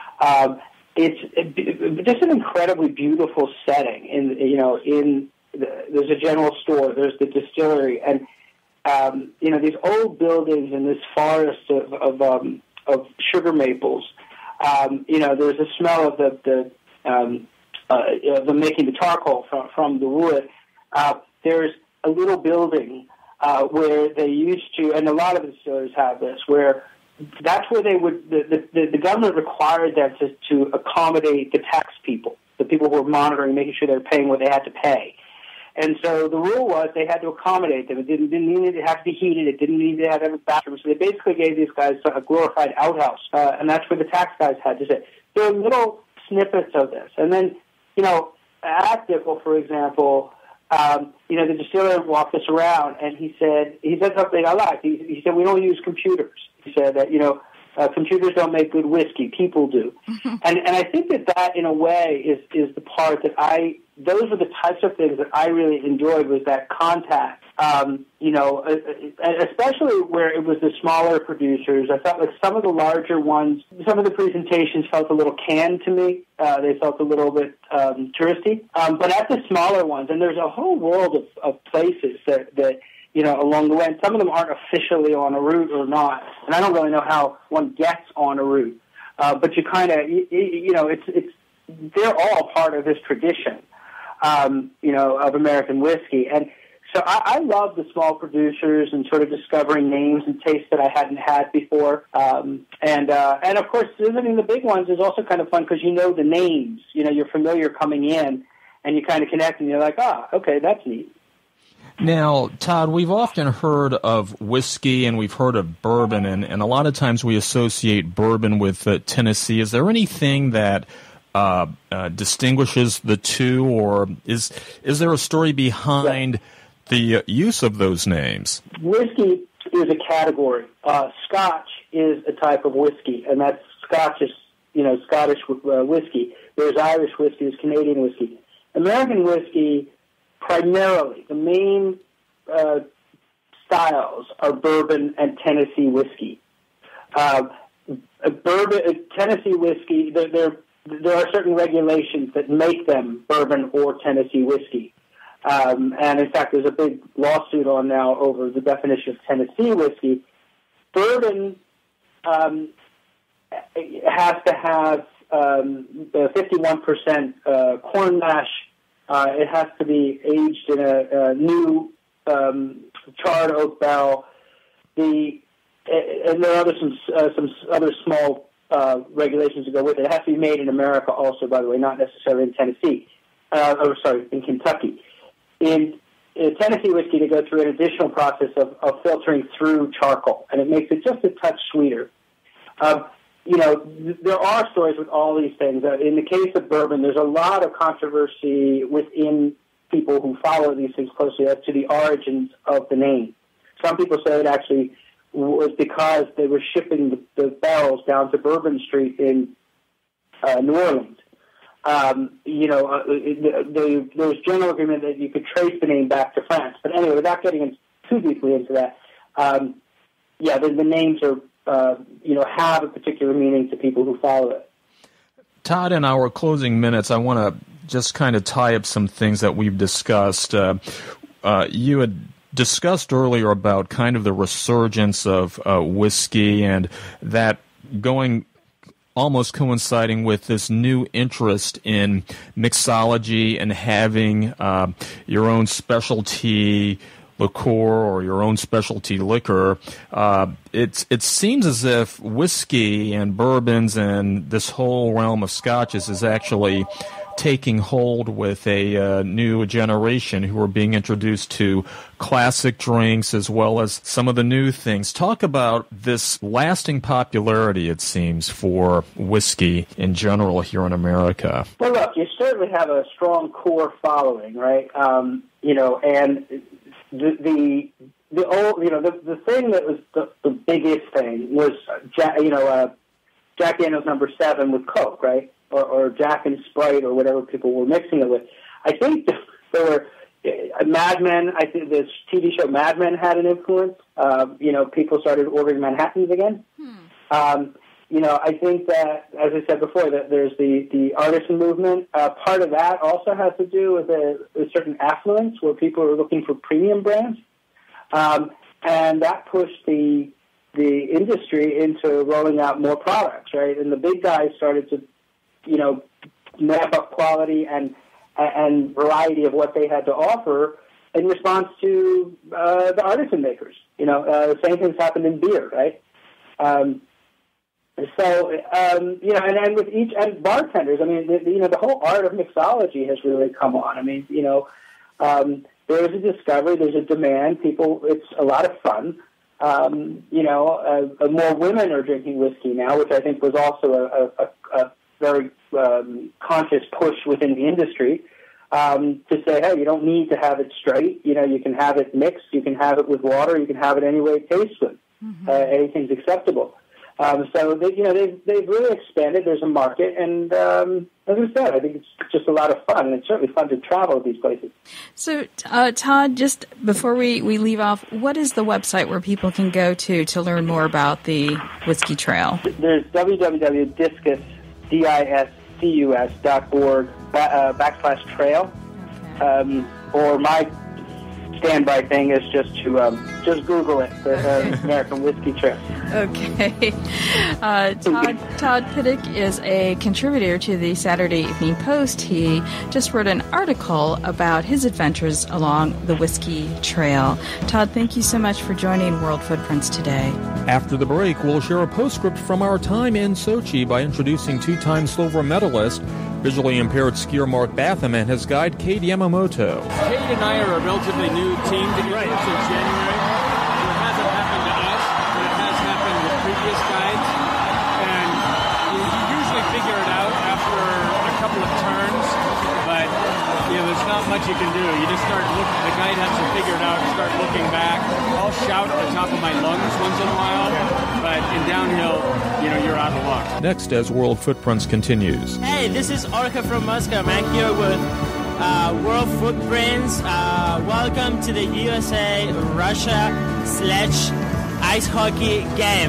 It's just an incredibly beautiful setting. There's a general store, there's the distillery, and these old buildings in this forest of sugar maples. There's a smell of the making the charcoal from the wood. There's a little building where they used to, and a lot of the distilleries have this, where that's where they would, the government required them to accommodate the tax people, the people who were monitoring, making sure they were paying what they had to pay. And so the rule was they had to accommodate them. It didn't need to have to be heated. It didn't need to have a bathroom. So they basically gave these guys a glorified outhouse, and that's where the tax guys had to sit. There are little snippets of this. And then, at Dickel, for example, the distiller walked us around, and he said something I liked. He said, we don't use computers. He said that, computers don't make good whiskey. People do. Mm-hmm. And I think that in a way, is the part that those are the types of things that I really enjoyed, was that contact. Especially where it was the smaller producers. I felt like some of the larger ones, some of the presentations felt a little canned to me. They felt a little bit touristy. But at the smaller ones, and there's a whole world of places that along the way, and some of them aren't officially on a route or not. And I don't really know how one gets on a route. But you kind of, they're all part of this tradition, of American whiskey. And so I love the small producers and sort of discovering names and tastes that I hadn't had before. And of course, visiting the big ones is also kind of fun because the names. You're familiar coming in, and you kind of connect, and you're like, okay, that's neat. Now, Todd, we've often heard of whiskey and we've heard of bourbon, and a lot of times we associate bourbon with Tennessee. Is there anything that distinguishes the two, or is there a story behind the use of those names? Whiskey is a category. Scotch is a type of whiskey, and that's Scotch is, Scottish whiskey. There's Irish whiskey, there's Canadian whiskey. American whiskey, primarily, the main styles are bourbon and Tennessee whiskey. Tennessee whiskey, there are certain regulations that make them bourbon or Tennessee whiskey. And in fact, there's a big lawsuit on now over the definition of Tennessee whiskey. Bourbon has to have 51% corn mash. It has to be aged in a new charred oak barrel. And there are some other small regulations to go with it. It has to be made in America also, by the way, not necessarily in Tennessee. In Kentucky. In Tennessee whiskey, they go through an additional process of filtering through charcoal, and it makes it just a touch sweeter. There are stories with all these things. In the case of bourbon, there's a lot of controversy within people who follow these things closely as to the origins of the name. Some people say it actually was because they were shipping the barrels down to Bourbon Street in New Orleans. There was general agreement that you could trace the name back to France. But anyway, without getting too deeply into that, the names are, have a particular meaning to people who follow it. Todd, in our closing minutes, I want to just kind of tie up some things that we've discussed. you had discussed earlier about kind of the resurgence of whiskey and that going almost coinciding with this new interest in mixology and having your own specialty liqueur or your own specialty liquor. It seems as if whiskey and bourbons and this whole realm of scotches is actually taking hold with a new generation who are being introduced to classic drinks as well as some of the new things. Talk about this lasting popularity, it seems, for whiskey in general here in America. Well, look, you certainly have a strong core following, right? And the thing that was the biggest thing was Jack Daniel's No. 7 with Coke, right? Or Jack and Sprite or whatever people were mixing it with. I think there were Mad Men. I think this TV show Mad Men had an influence. People started ordering Manhattans again. I think that, as I said before, that there's the artisan movement. Part of that also has to do with a certain affluence where people are looking for premium brands. And that pushed the industry into rolling out more products, right? And the big guys started to map up quality and variety of what they had to offer in response to the artisan makers. The same thing's happened in beer, right? And with each and bartenders, I mean, the whole art of mixology has really come on. I mean, there's a discovery, there's a demand. It's a lot of fun. More women are drinking whiskey now, which I think was also a very conscious push within the industry to say, hey, you don't need to have it straight. You can have it mixed. You can have it with water. You can have it any way it tastes good. Anything's acceptable. So they've really expanded. There's a market, and as I said, I think it's just a lot of fun, and it's certainly fun to travel these places. So, Todd, just before we leave off, what is the website where people can go to learn more about the Whiskey Trail? There's www.discus.org /trail, or my standby thing is just to Google it, the American Whiskey Trail. Okay. Todd Pitock is a contributor to the Saturday Evening Post. He just wrote an article about his adventures along the Whiskey Trail. Todd, thank you so much for joining World Footprints today. After the break, we'll share a postscript from our time in Sochi by introducing two-time silver medalist, visually impaired skier Mark Bathum and his guide Cade Yamamoto. Cade and I are a relatively new team together since January. It hasn't happened to us, but it has happened with previous guides. And you usually figure it out after a couple of turns, but there's not much you can do. You just start looking. The guide has to figure it out and start looking back. I'll shout at the top of my lungs once in a while, but in downhill, you're out of luck. Next, as World Footprints continues. Hey, this is Orca from Moscow. I'm here with World Footprints. Welcome to the USA-Russia /ice hockey game.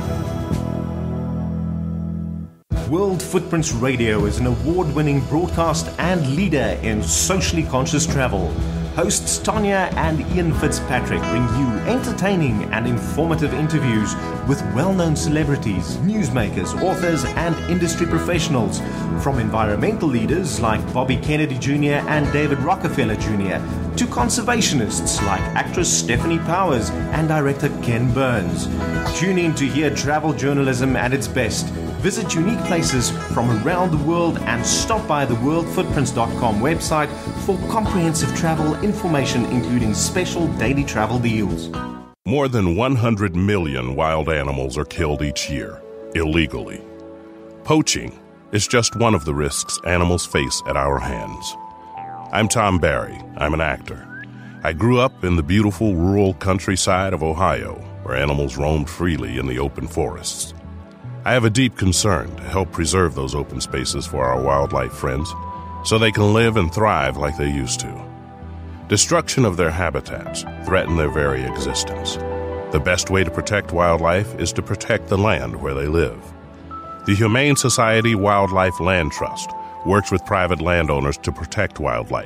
World Footprints Radio is an award-winning broadcast and leader in socially conscious travel. Hosts Tanya and Ian Fitzpatrick bring you entertaining and informative interviews with well-known celebrities, newsmakers, authors, and industry professionals, from environmental leaders like Bobby Kennedy Jr. and David Rockefeller Jr. to conservationists like actress Stephanie Powers and director Ken Burns. Tune in to hear travel journalism at its best. Visit unique places from around the world and stop by the worldfootprints.com website for comprehensive travel information, including special daily travel deals. More than 100 million wild animals are killed each year, illegally. Poaching is just one of the risks animals face at our hands. I'm Tom Barry. I'm an actor. I grew up in the beautiful rural countryside of Ohio, where animals roamed freely in the open forests. I have a deep concern to help preserve those open spaces for our wildlife friends so they can live and thrive like they used to. Destruction of their habitats threaten their very existence. The best way to protect wildlife is to protect the land where they live. The Humane Society Wildlife Land Trust works with private landowners to protect wildlife,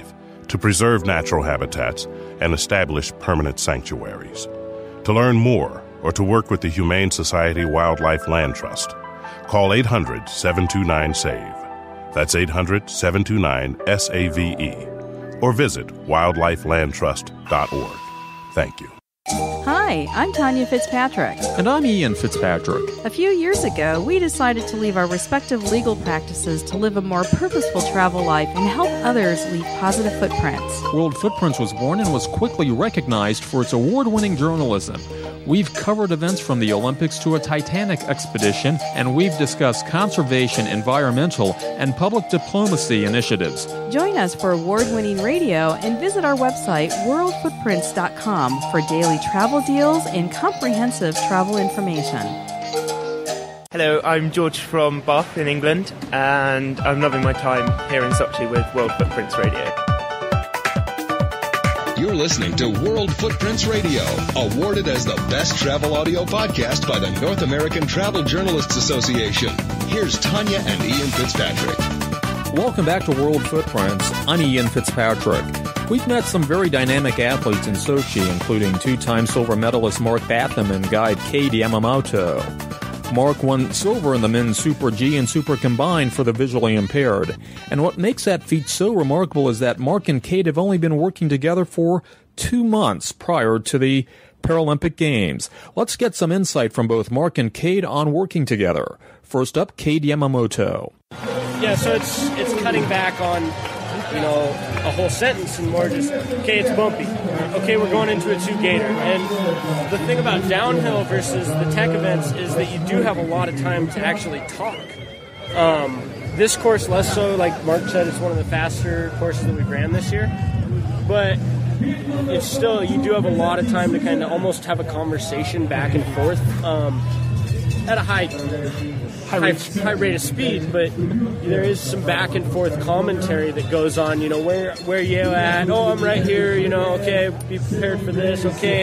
to preserve natural habitats and establish permanent sanctuaries. To learn more or to work with the Humane Society Wildlife Land Trust, call 800-729-SAVE. That's 800-729-SAVE. Or visit wildlifelandtrust.org. Thank you. Hi, I'm Tanya Fitzpatrick. And I'm Ian Fitzpatrick. A few years ago, we decided to leave our respective legal practices to live a more purposeful travel life and help others leave positive footprints. World Footprints was born and was quickly recognized for its award-winning journalism. We've covered events from the Olympics to a Titanic expedition, and we've discussed conservation, environmental, and public diplomacy initiatives. Join us for award-winning radio and visit our website, worldfootprints.com, for daily travel deals and comprehensive travel information. Hello, I'm George from Bath in England, and I'm loving my time here in Sochi with World Footprints Radio. You're listening to World Footprints Radio, awarded as the best travel audio podcast by the North American Travel Journalists Association. Here's Tanya and Ian Fitzpatrick. Welcome back to World Footprints. I'm Ian Fitzpatrick. We've met some very dynamic athletes in Sochi, including two-time silver medalist Mark Bathum and guide Cade Yamamoto. Mark won silver in the men's Super G and Super Combined for the visually impaired. And what makes that feat so remarkable is that Mark and Cade have only been working together for 2 months prior to the Paralympic Games. Let's get some insight from both Mark and Cade on working together. First up, Cade Yamamoto. Yeah, so it's cutting back on, a whole sentence and more just, okay, it's bumpy. Okay, we're going into a 2-gator. And the thing about downhill versus the tech events is that you do have a lot of time to actually talk. This course less so, like Mark said, it's one of the faster courses that we ran this year. But it's still, you do have a lot of time to kind of almost have a conversation back and forth at a high rate of speed, but there is some back and forth commentary that goes on, where you at? Oh, I'm right here, okay, be prepared for this, okay,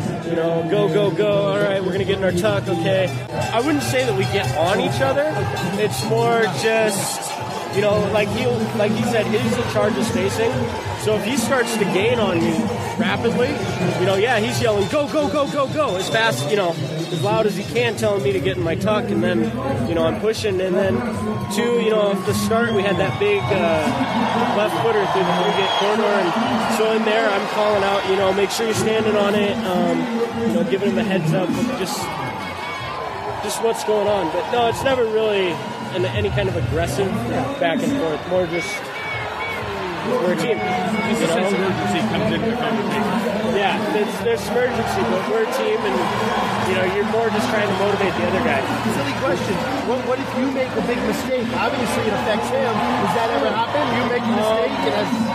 go, all right, we're going to get in our tuck, okay. I wouldn't say that we get on each other, it's more just, like he said, he's in charge of spacing, so if he starts to gain on me rapidly, he's yelling, go, as fast, as loud as he can, telling me to get in my tuck, and then, I'm pushing, and then, at the start, we had that big left footer through the 3-gate corridor, and so in there, I'm calling out, make sure you're standing on it, giving him a heads up, just what's going on, but no, it's never really any kind of aggressive back and forth, more just, we're a team. There's a sense of urgency comes into the conversation. Yeah, there's some urgency, but we're a team, and you're more just trying to motivate the other guy. Silly question. What if you make a big mistake? Obviously, it affects him. Does that ever happen? You make a mistake?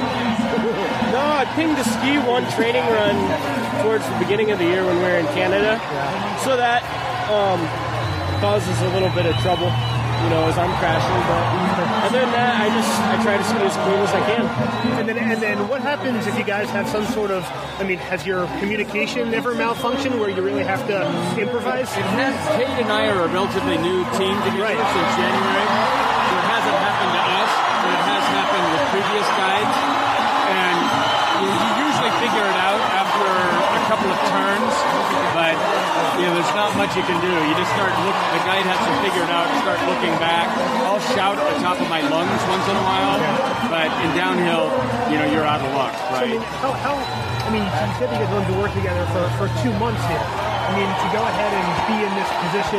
No, I pinged a ski one training run towards the beginning of the year when we were in Canada. Yeah. So that causes a little bit of trouble. As I'm crashing, but other than that, I try to ski as clean as I can. And then what happens if you guys have some sort of, has your communication ever malfunctioned where you really have to improvise? Cade and I are a relatively new team together since January, so it hasn't happened to us, but it has happened with previous guides, and you usually figure it out after a couple of turns, but there's not much you can do. You just the guide has to figure it out and start looking back. I'll shout at the top of my lungs once in a while, but in downhill, you're out of luck, right? So, you said you guys wanted to work together for 2 months here. To go ahead and be in this position,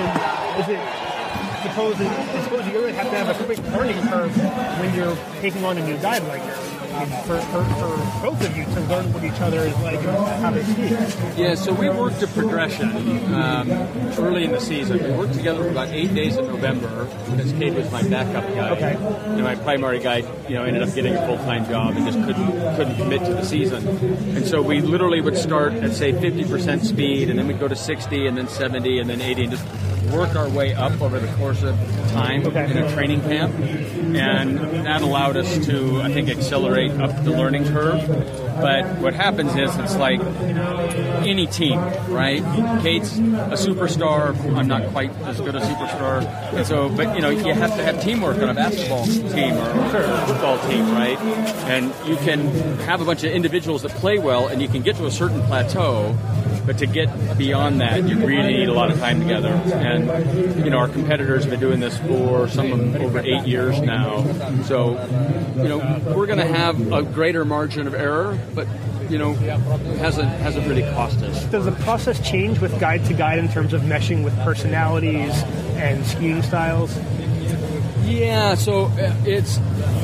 I suppose you really have to have a quick learning curve when you're taking on a new guide like this. For both of you to learn what each other is like and how they ski. Yeah, so we worked a progression early in the season. We worked together for about 8 days in November because Cade was my backup guide. Okay. My primary guide, ended up getting a full-time job and just couldn't commit to the season. And so we literally would start at, say, 50% speed, and then we'd go to 60, and then 70, and then 80, and just work our way up over the course of time in a training camp. And that allowed us to, I think, accelerate right up the learning curve. But what happens is it's like any team, right? Cade's a superstar. I'm not quite as good a superstar. And so, but, you have to have teamwork on a basketball team or a football team, right? And you can have a bunch of individuals that play well, and you can get to a certain plateau. But to get beyond that, you really need a lot of time together. And, our competitors have been doing this for some of them over 8 years now. So, we're going to have a greater margin of error, but, it hasn't really cost us. Does the process change with guide to guide in terms of meshing with personalities and skiing styles? Yeah, so it's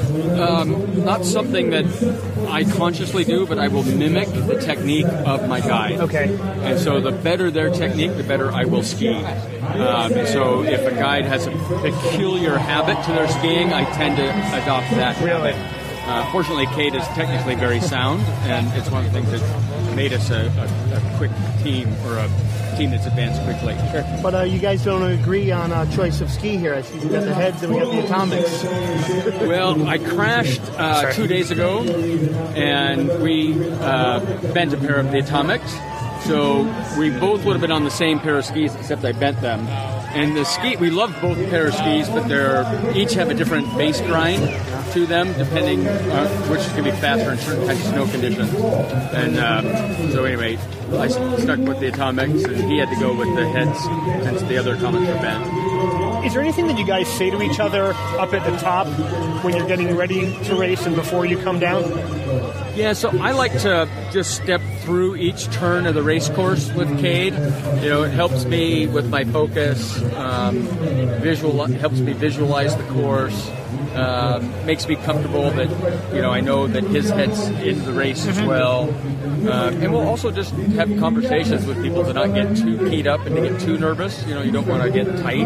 not something that I consciously do, but I will mimic the technique of my guide. Okay. And so the better their technique, the better I will ski. And so if a guide has a peculiar habit to their skiing, I tend to adopt that habit. Fortunately, Cade is technically very sound, and it's one of the things that made us a quick team, or a team that's advanced quickly. Sure. But you guys don't agree on a choice of ski here. I see we got the heads and we got the atomics. Well, I crashed 2 days ago, and we bent a pair of the atomics. So we both would have been on the same pair of skis, except I bent them. And the ski, we love both pair of skis, but they're each have a different base grind to them, depending which can be faster in certain kinds of snow conditions. And so anyway, I stuck with the atomics, and he had to go with the heads since the other atomics were bent. Is there anything that you guys say to each other up at the top when you're getting ready to race and before you come down? Yeah, so I like to just step through each turn of the race course with Cade. It helps me with my focus, helps me visualize the course, makes me comfortable that, I know that his head's in the race as well. And we'll also just have conversations with people to not get too keyed up and to get too nervous. You don't want to get tight.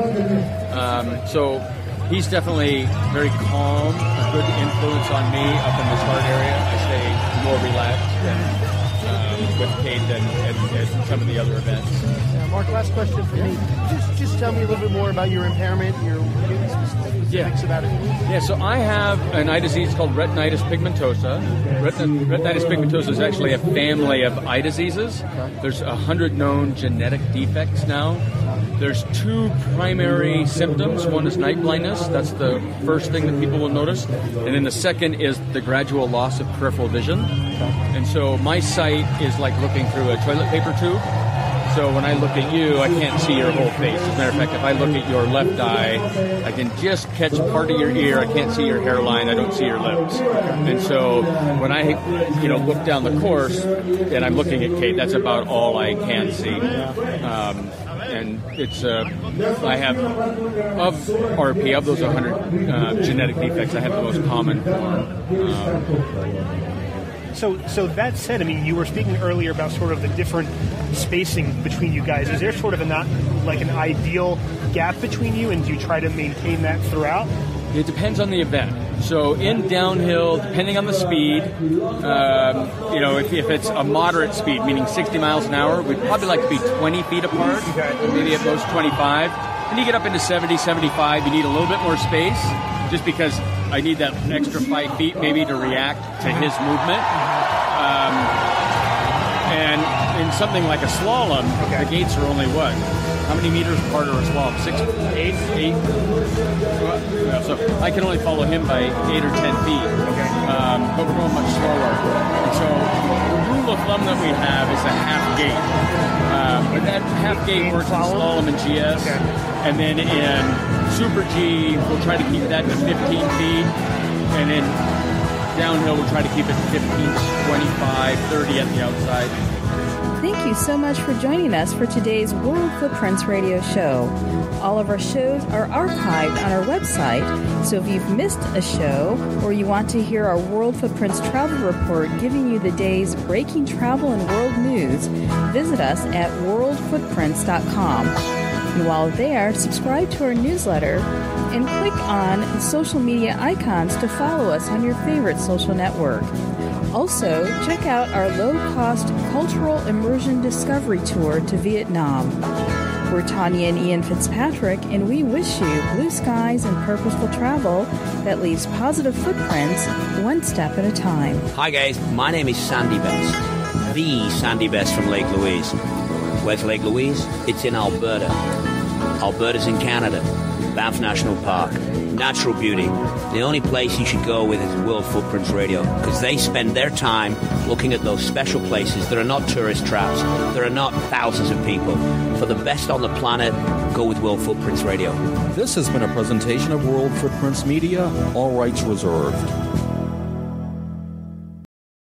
So he's definitely very calm, a good influence on me up in the start area. I stay more relaxed with Cade than at some of the other events. Mark, last question for me. Just tell me a little bit more about your impairment, your specifics about it. Yeah, so I have an eye disease called retinitis pigmentosa. Retinitis pigmentosa is actually a family of eye diseases. There's 100 known genetic defects now. There's 2 primary symptoms. One is night blindness. That's the first thing that people will notice. And then the second is the gradual loss of peripheral vision. And so my sight is like looking through a toilet paper tube. So when I look at you, I can't see your whole face. As a matter of fact, if I look at your left eye, I can just catch part of your ear. I can't see your hairline. I don't see your lips. And so when I, look down the course and I'm looking at Cade, that's about all I can see. And it's I have, of RP, of those 100 genetic defects, I have the most common form. So that said, you were speaking earlier about sort of the different spacing between you guys. Is there sort of an ideal gap between you, and do you try to maintain that throughout? It depends on the event. So in downhill, depending on the speed, if it's a moderate speed, meaning 60 miles an hour, we'd probably like to be 20 feet apart, maybe at most 25. When you get up into 70, 75, you need a little bit more space, just because I need that extra 5 feet maybe to react to his movement. And in something like a slalom, the gates are only what? How many meters apart are a slalom? 6, 8? So I can only follow him by 8 or 10 feet. But we're going much slower. And so the rule of thumb that we have is a half gate. But that half gate works in slalom and GS. And then in Super G, we'll try to keep that to 15 feet. And in downhill, we'll try to keep it 15, 25, 30 at the outside. Thank you so much for joining us for today's World Footprints Radio Show. All of our shows are archived on our website, so if you've missed a show or you want to hear our World Footprints Travel Report giving you the day's breaking travel and world news, visit us at worldfootprints.com. And while there, subscribe to our newsletter and click on the social media icons to follow us on your favorite social network. Also, check out our low-cost cultural immersion discovery tour to Vietnam. We're Tanya and Ian Fitzpatrick, and we wish you blue skies and purposeful travel that leaves positive footprints one step at a time. Hi guys, my name is Sandy Best, the Sandy Best from Lake Louise. Where's Lake Louise? It's in Alberta. Alberta's in Canada. Banff National Park. Natural beauty. The only place you should go with is World Footprints Radio, because they spend their time looking at those special places. There are not tourist traps. There are not thousands of people. For the best on the planet, go with World Footprints Radio. This has been a presentation of World Footprints Media, all rights reserved.